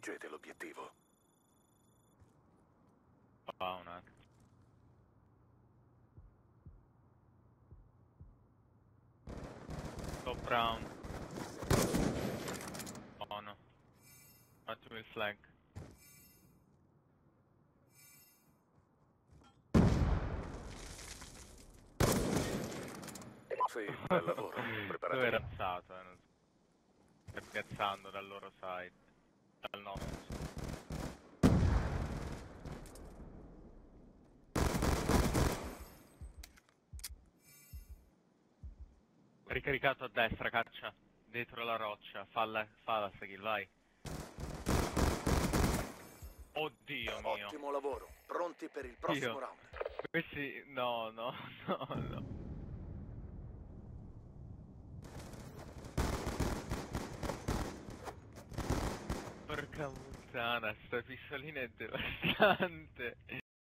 Raggiungete l'obiettivo. Un attimo. Top brown. Oh no. Un attimo il flag. Sì, bel lavoro. Preparatevi. Dove era alzato, non so. Sta piazzando dal loro side. Dal nostro. Ricaricato a destra, caccia. Dietro la roccia. Falla Saghil, vai. Oddio mio. Ottimo lavoro. Pronti per il prossimo round. Questi... No. Porca puttana, sta pistolina è devastante.